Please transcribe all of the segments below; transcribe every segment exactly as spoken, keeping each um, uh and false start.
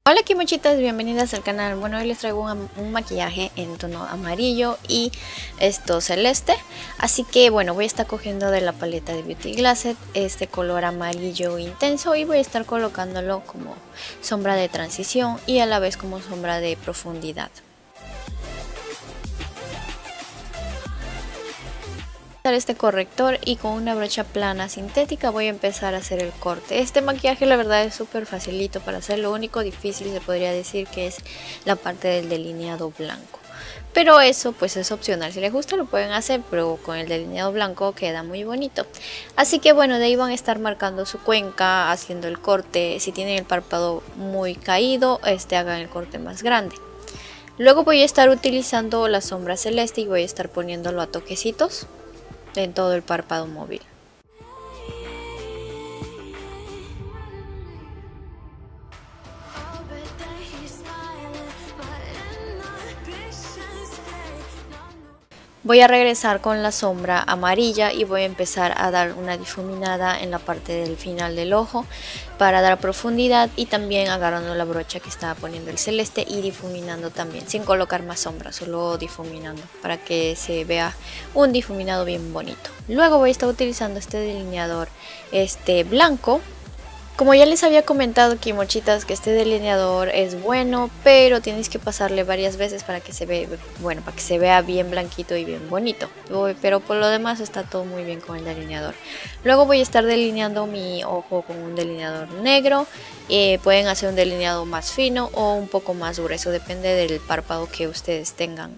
Hola kimochitas, bienvenidas al canal. Bueno, hoy les traigo un, un maquillaje en tono amarillo y esto celeste. Así que bueno, voy a estar cogiendo de la paleta de Beauty Glasset este color amarillo intenso y voy a estar colocándolo como sombra de transición y a la vez como sombra de profundidad. Este corrector y con una brocha plana sintética voy a empezar a hacer el corte. Este maquillaje la verdad es súper facilito para hacer, lo único difícil se podría decir que es la parte del delineado blanco, pero eso pues es opcional, si les gusta lo pueden hacer, pero con el delineado blanco queda muy bonito. Así que bueno, de ahí van a estar marcando su cuenca, haciendo el corte. Si tienen el párpado muy caído, este hagan el corte más grande. Luego voy a estar utilizando la sombra celeste y voy a estar poniéndolo a toquecitos en todo el párpado móvil. Voy a regresar con la sombra amarilla y voy a empezar a dar una difuminada en la parte del final del ojo para dar profundidad, y también agarrando la brocha que estaba poniendo el celeste y difuminando también, sin colocar más sombra, solo difuminando para que se vea un difuminado bien bonito. Luego voy a estar utilizando este delineador este blanco. Como ya les había comentado, kimochitas, que este delineador es bueno, pero tienes que pasarle varias veces para que se vea, bueno, para que se vea bien blanquito y bien bonito. Pero por lo demás está todo muy bien con el delineador. Luego voy a estar delineando mi ojo con un delineador negro. Eh, pueden hacer un delineado más fino o un poco más grueso, depende del párpado que ustedes tengan.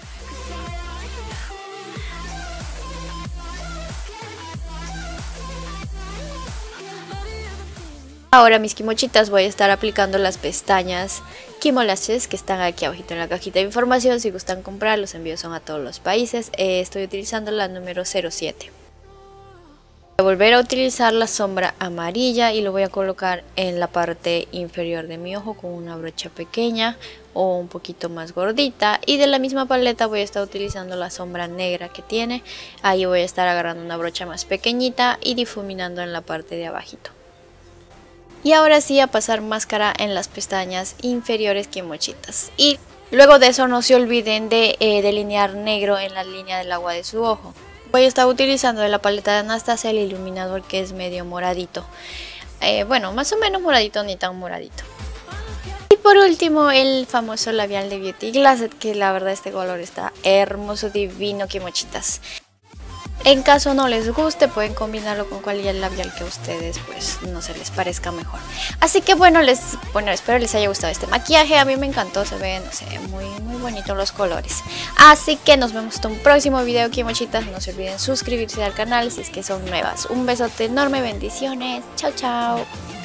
Ahora mis kimochitas, voy a estar aplicando las pestañas Kimo Lashes que están aquí abajito en la cajita de información. Si gustan comprar, los envíos son a todos los países. Eh, estoy utilizando la número cero siete. Voy a volver a utilizar la sombra amarilla y lo voy a colocar en la parte inferior de mi ojo con una brocha pequeña o un poquito más gordita. Y de la misma paleta voy a estar utilizando la sombra negra que tiene. Ahí voy a estar agarrando una brocha más pequeñita y difuminando en la parte de abajito. Y ahora sí, a pasar máscara en las pestañas inferiores kimochitas. Y luego de eso no se olviden de eh, delinear negro en la línea del agua de su ojo. Voy a estar utilizando de la paleta de Anastasia el iluminador que es medio moradito. Eh, bueno, más o menos moradito, ni tan moradito. Y por último el famoso labial de Beauty Glasset, que la verdad este color está hermoso, divino kimochitas. En caso no les guste, pueden combinarlo con cualquier labial que a ustedes pues no se les parezca mejor. Así que bueno, les bueno espero les haya gustado este maquillaje. A mí me encantó, se ven, no sé, muy, muy bonitos los colores. Así que nos vemos hasta un próximo video, kimochitas. No se olviden suscribirse al canal si es que son nuevas. Un besote enorme, bendiciones. Chao, chao.